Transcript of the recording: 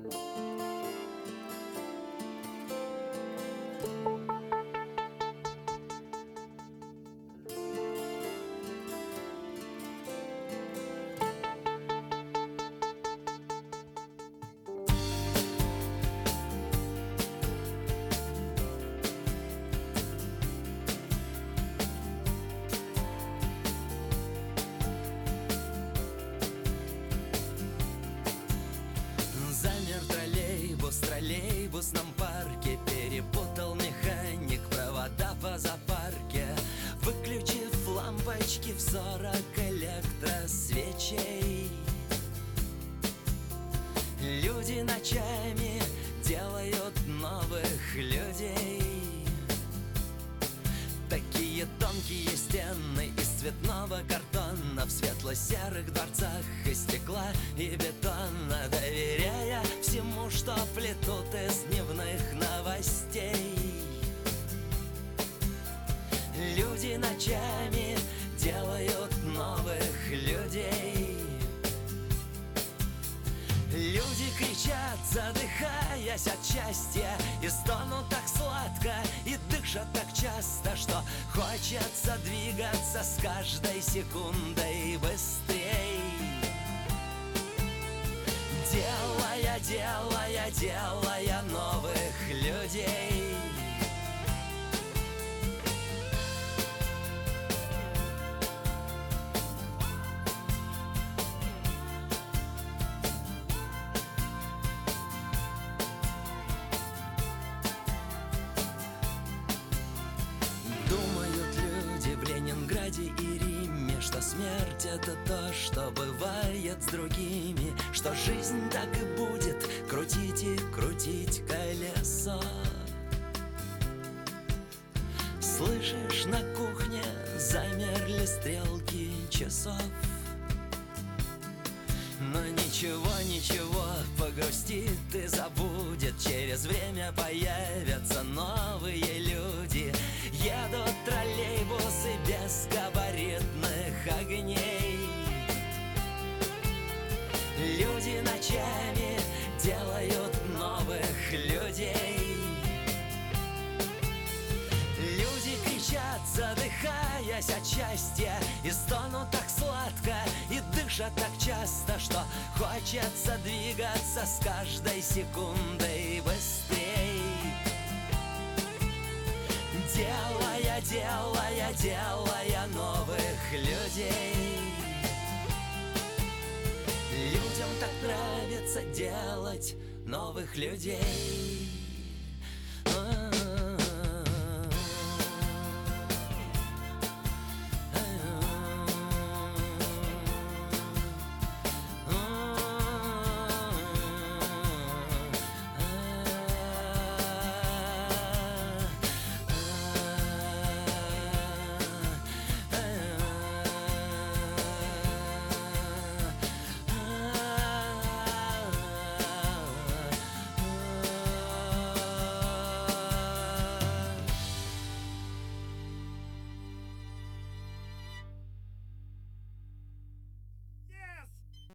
В троллейбусном парке перепутал механик провода по запарке, выключив лампочки в 40 электросвечей. Люди ночами делают новых людей. Такие тонкие стены из цветного картона в светло-серых дворцах из стекла и бетона, доверяя всему, что плетут из дневных новостей. Люди ночами делают новых людей. Люди кричат, задыхаясь от счастья, и стонут так сладко, и дышат так часто, что хочется двигаться с каждой секундой быстрей. Делая новых людей. Думают люди в Ленинграде и Риме, что смерть — это то, что бывает с другими, что жизнь так и будет крутить и крутить колесо. Слышишь, на кухне замерли стрелки часов. Но ничего, погрустит и забудет. Через время появятся новые люди. Едут троллейбусы без габаритных огней. Люди ночами делают новых людей. Люди кричат, задыхаясь от счастья, и стонут так сладко, и дышат так часто, что хочется двигаться с каждой секундой быстрей. Делая новых людей. Людям так нравится делать новых людей.